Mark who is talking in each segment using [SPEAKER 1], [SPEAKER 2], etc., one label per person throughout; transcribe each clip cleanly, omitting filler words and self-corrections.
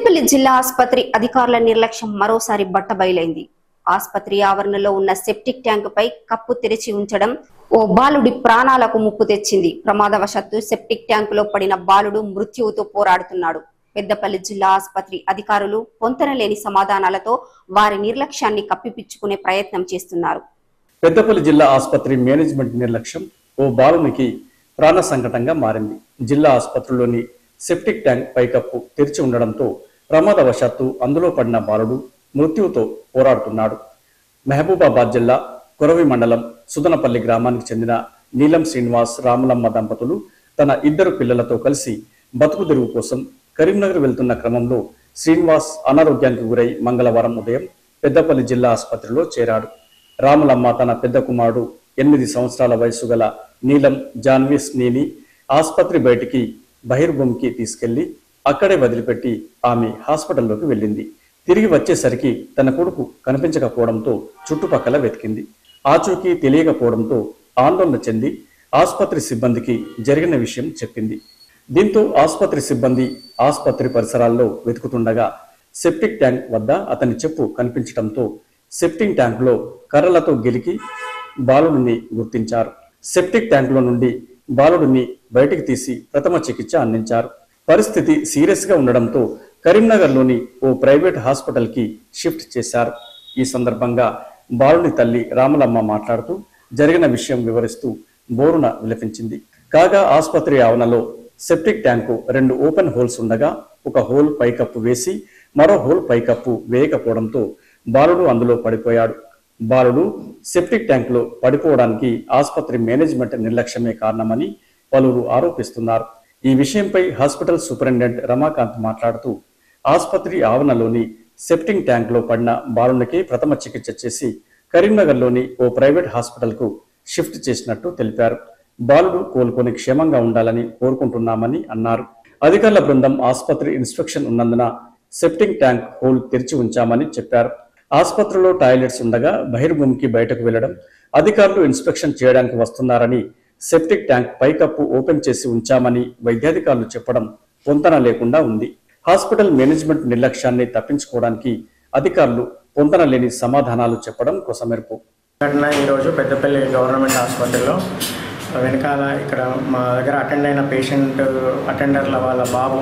[SPEAKER 1] పెద్దపల్లి జిల్లా ఆసుపత్రి అధికారుల నిర్లక్ష్యం మరోసారి బట్టబయలైంది. ఆసుపత్రి ఆవరణలో ఉన్న సెప్టిక్ ట్యాంకుపై కప్పు తెరిచి ఉంచడం ఓ బాలుడి ప్రాణాలకు ముప్పు తెచ్చింది. ప్రమాదవశాత్తు సెప్టిక్ ట్యాంకులో పడిన బాలుడు మృత్యువుతో పోరాడుతున్నాడు. పెద్దపల్లి జిల్లా ఆసుపత్రి అధికారులు పొంతనలేని సమాధానాలతో వారి నిర్లక్ష్యాన్ని కప్పిపుచ్చుకునే ప్రయత్నం చేస్తున్నారు.
[SPEAKER 2] పెద్దపల్లి జిల్లా ఆసుపత్రి మేనేజ్మెంట్ నిర్లక్ష్యం ఓ బాలునికి ప్రాణ సంకటంగా మారింది. జిల్లా ఆసుపత్రిలోని సెప్టిక్ ట్యాంక్ పైకప్పు తెరిచి ఉండడంతో ప్రమాదవశాత్తు అందులో పడిన బాలుడు మృత్యువుతో పోరాడుతున్నాడు. మహబూబాబాద్ జిల్లా కొరవి మండలం సుదనపల్లి గ్రామానికి చెందిన నీలం శ్రీనివాస్ రాములమ్మ దంపతులు తన 2 పిల్లలతో కలిసి బతుకుదెరువు కోసం కరీంనగర్ వెళ్తున్న క్రమంలో శ్రీనివాస్ అనారోగ్యానికి గురై మంగళవారం ఉదయం పెద్దపల్లి జిల్లా ఆసుపత్రిలో చేరాడు. రాములమ్మ తన పెద్ద కుమారుడు 8 సంవత్సరాల వయసు గల నీలం జాన్వీస్ని ఆసుపత్రి బయటికి బహిర్భూమికి తీసుకెళ్లి అక్కడే వదిలిపెట్టి ఆమె హాస్పిటల్లోకి వెళ్ళింది. తిరిగి వచ్చేసరికి తన కొడుకు కనిపించకపోవడంతో చుట్టుపక్కల వెతికింది. ఆచూకీ తెలియకపోవడంతో ఆందోళన చెంది ఆసుపత్రి సిబ్బందికి జరిగిన విషయం చెప్పింది. దీంతో ఆసుపత్రి సిబ్బంది ఆసుపత్రి పరిసరాల్లో వెతుకుతుండగా సెప్టిక్ ట్యాంక్ వద్ద అతని చెప్పు కనిపించడంతో సెప్టిక్ ట్యాంకులో కర్రలతో గెలికి బాలుడిని గుర్తించారు. సెప్టిక్ ట్యాంకులో నుండి బాలుడిని బయటికి తీసి ప్రథమ చికిత్స అందించారు. పరిస్థితి సీరియస్ గా ఉండడంతో కరీంనగర్లోని ఓ ప్రైవేట్ హాస్పిటల్ కి షిఫ్ట్ చేశారు. ఈ సందర్భంగా బాలుని తల్లి రాములమ్మ మాట్లాడుతూ జరిగిన విషయం వివరిస్తూ బోరున విలపించింది. కాగా ఆసుపత్రి ఆవరణలో సెప్టిక్ ట్యాంకు 2 ఓపెన్ హోల్స్ ఉండగా ఒక హోల్ పైకప్పు వేసి మరో హోల్ పైకప్పు వేయకపోవడంతో బాలుడు అందులో పడిపోయాడు. బాలుడు సెప్టిక్ ట్యాంకులో పడిపోవడానికి ఆసుపత్రి మేనేజ్మెంట్ నిర్లక్ష్యమే కారణమని పలువురు ఆరోపిస్తున్నారు. ఈ విషయంపై హాస్పిటల్ సూపరింటెండెంట్ రమాకాంత్ మాట్లాడుతూ ఆసుపత్రి ఆవరణలోని సెప్టిక్ ట్యాంకులో పడిన బాలునికి ప్రథమ చికిత్స చేసి కరీంనగర్లోని ఓ ప్రైవేట్ హాస్పిటల్కు షిఫ్ట్ చేసినట్టు తెలిపారు. బాలుడు కోలుకొని క్షేమంగా ఉండాలని కోరుకుంటున్నామని అన్నారు. అధికారుల బృందం ఆసుపత్రి ఇన్స్పెక్షన్ ఉన్నందున సెప్టిక్ ట్యాంక్ హోల్ తెరిచి ఉంచామని చెప్పారు. ఆసుపత్రిలో టాయిలెట్స్ ఉండగా బహిర్భూమికి బయటకు వెళ్లడం, అధికారులు ఇన్స్పెక్షన్ చేయడానికి వస్తున్నారని సెప్టిక్ ట్యాంక్ పైకప్పు ఓపెన్ చేసి ఉంచామని వైద్యాధికారులు చెప్పడం పొంతన లేకుండా ఉంది. హాస్పిటల్ మేనేజ్మెంట్ నిర్లక్ష్యాన్ని తప్పించుకోవడానికి అధికారులు పొంతన లేని సమాధానాలు చెప్పడం కొసమెరుపు.
[SPEAKER 3] ఈరోజు పెద్దపల్లి గవర్నమెంట్ ఆసుపత్రిలో వెనకాల ఇక్కడ మా దగ్గర అటెండ్ అయిన పేషెంట్ అటెండర్ల వాళ్ళ బాబు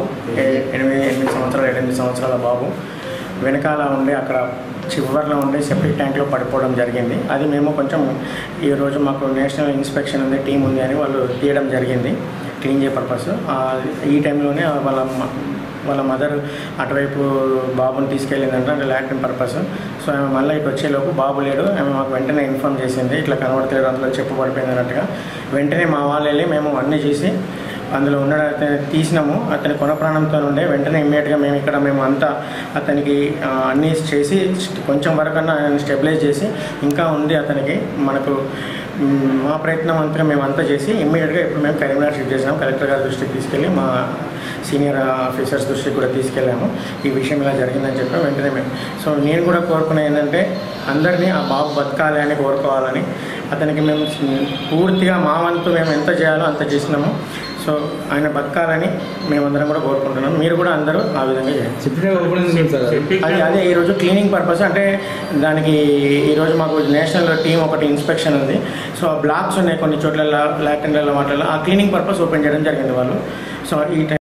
[SPEAKER 3] 8 సంవత్సరాల బాబు వెనకాల ఉండి అక్కడ చివర్లో ఉండి సెప్టిక్ ట్యాంక్లో పడిపోవడం జరిగింది. అది మేము కొంచెం ఈరోజు మాకు నేషనల్ ఇన్స్పెక్షన్ ఉంది, టీం ఉంది అని వాళ్ళు తీయడం జరిగింది క్లీన్ చేయ పర్పస్. ఈ టైంలోనే వాళ్ళ మదర్ అటువైపు బాబుని తీసుకెళ్ళిందంటే లాక్టిన్ పర్పస్. సో ఆమె మళ్ళీ ఇటు వచ్చేలోపు బాబు లేడు. ఆమె మాకు వెంటనే ఇన్ఫార్మ్ చేసింది, ఇట్లా కనబడతలేడు, అందులో చెప్పు పడిపోయింది అన్నట్టుగా. వెంటనే మా వాళ్ళు వెళ్ళి మేము అన్నీ చేసి అందులో ఉన్న తీసినాము. అతని కొన ప్రాణంతో ఉండే వెంటనే ఇమ్మీడియట్గా మేము అంతా అతనికి అన్నీ చేసి కొంచెం వరకన్నా ఆయన స్టెబిలైజ్ చేసి ఇంకా ఉంది అతనికి మనకు మా ప్రయత్నం అంతా మేమంతా చేసి ఇమ్మీడియట్గా ఇప్పుడు మేము కరీంనగర్ షిఫ్ట్ చేసినాము. కలెక్టర్ గారి దృష్టికి తీసుకెళ్ళి మా సీనియర్ ఆఫీసర్స్ దృష్టికి కూడా తీసుకెళ్ళాము. ఈ విషయం ఇలా జరిగిందని చెప్పి వెంటనే సో నేను కూడా కోరుకునేది ఏంటంటే అందరినీ ఆ బాబు బతకాలి అని కోరుకోవాలని. అతనికి మేము పూర్తిగా మా వంతు మేము ఎంత చేయాలో అంత చేసినాము. సో ఆయన బతకాలని మేమందరం కూడా కోరుకుంటున్నాం. మీరు కూడా అందరూ ఆ విధంగా చేయండి. అదే ఈరోజు క్లీనింగ్ పర్పస్ అంటే దానికి ఈరోజు మాకు నేషనల్ టీం ఒకటి ఇన్స్పెక్షన్ ఉంది. సో ఆ బ్లాక్స్ ఉన్నాయి కొన్ని చోట్ల లాటెండ్ల వాటిల్లో, ఆ క్లీనింగ్ పర్పస్ ఓపెన్ చేయడం జరిగింది వాళ్ళు. సో ఈ